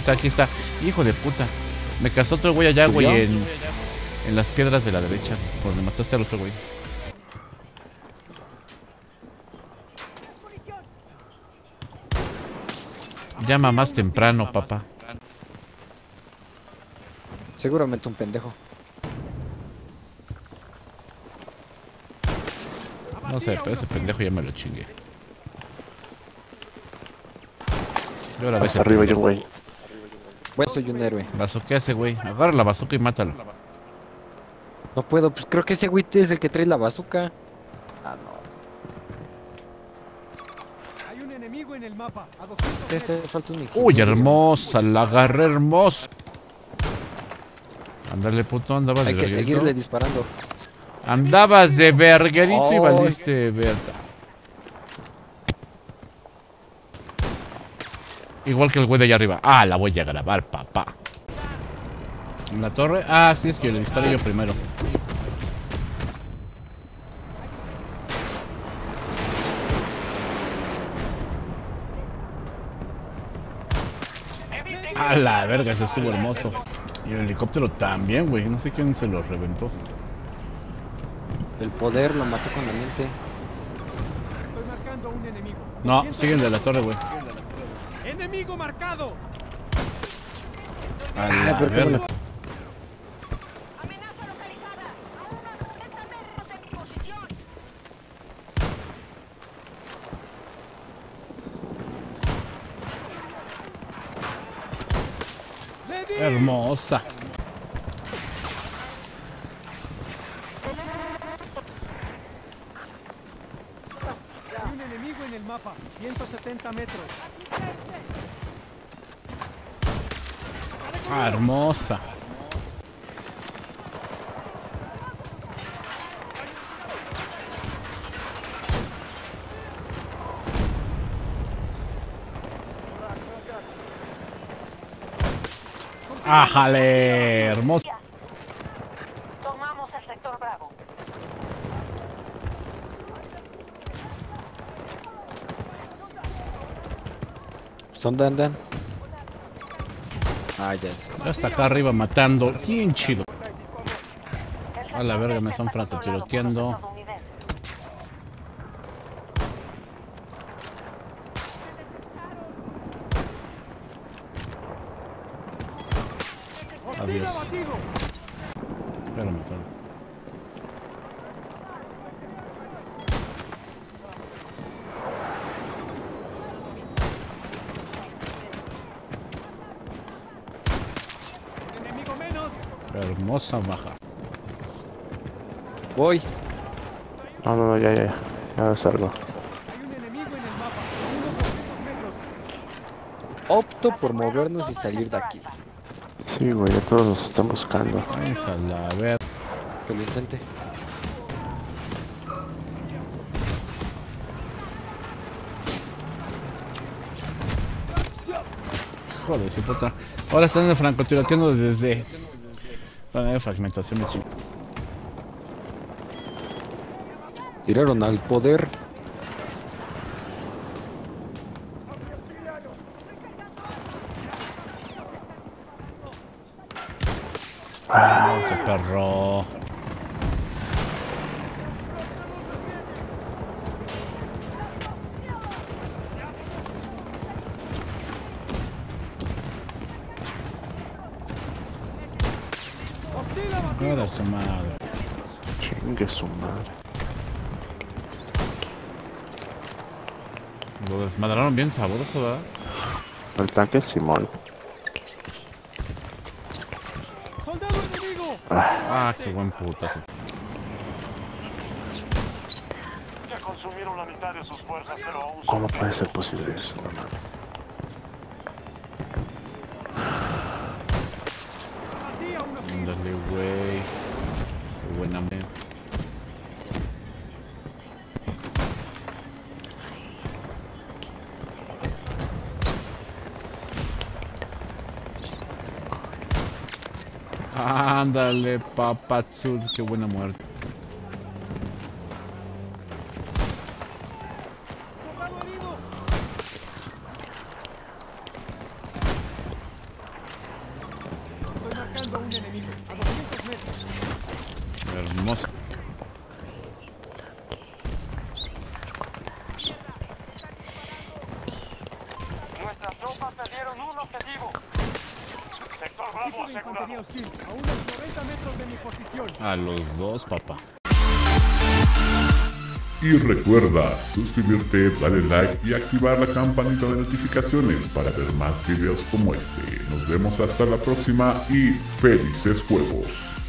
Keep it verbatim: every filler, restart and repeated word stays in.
está, aquí está. Hijo de puta. Me cazó otro güey allá, güey, en, en las piedras de la derecha. Por donde mataste al otro güey. Llama más temprano, papá. Seguramente un pendejo. No sé, pero ese pendejo ya me lo chingué. Y ahora ves arriba yo, güey. Bueno, soy un héroe. Bazuquea ese güey. Agarra la bazuca y mátalo. No puedo, pues creo que ese güey es el que trae la bazooka. Ah, no. Hay un enemigo en el mapa. A Es doscientos que hace metros. falta un Uy, ingeniero. hermosa, la agarré hermosa. Ándale, puto, andabas Hay de que verguerito. seguirle disparando. Andabas de verguerito y Ay. valiste verta. Igual que el güey de allá arriba. Ah, la voy a grabar, papá. En la torre. Ah, sí, es que yo le disparé yo primero. A la verga, ese estuvo hermoso. Y el helicóptero también, güey. No sé quién se lo reventó. El poder lo mató con la mente. Estoy marcando a un enemigo. No, doscientos siguen de la metros. torre, güey. Enemigo marcado. A Ah, la pero qué verga. bueno. Amenaza localizada. A unos sesenta metros de mi posición. Le di. Hermosa. Hay un enemigo en el mapa. ciento setenta metros. Ah, hermosa. ¡Ájale! Hermosa. Tomamos el sector Bravo. ¿Dónde andan? Ah, ya sé. Ya está acá arriba matando. Bien chido. A la verga, me están francotiroteando. Adiós. Abatido. Pero mataron. Enemigo menos. Hermosa baja. Voy. No, no, no, ya, ya, ya. Ya salgo. Hay un enemigo en el mapa. A unos doscientos metros. Opto por movernos y salir de aquí. Sí, güey, ya todos nos están buscando. Vamos a la verga. Que lo intente. Joder, su puta. Ahora están francotiroteando desde. Bueno, de fragmentación de chico. Tiraron al poder. Ah, qué perro. Hostil abatido. Joder, su madre. Chingue su madre. Lo desmadraron bien sabroso, ¿verdad? El tanque Simón. Soldado enemigo. Ah, qué buen putazo. Ya consumieron la mitad de sus fuerzas, pero aún son ¿Cómo puede ser posible eso, no mames? Abatí a unos hostil. Ándale, güey. Qué buena me. Ándale, papazul, qué buena muerte. Soldado herido. atacando a un enemigo. A doscientos metros. Hermoso. Nuestras tropas perdieron un objetivo. Sector Bravo Tipo de infantería asegurado. hostil. A unos noventa metros de mi posición. A los dos, papá. Y recuerda suscribirte, darle like y activar la campanita de notificaciones para ver más videos como este. Nos vemos hasta la próxima y felices juegos.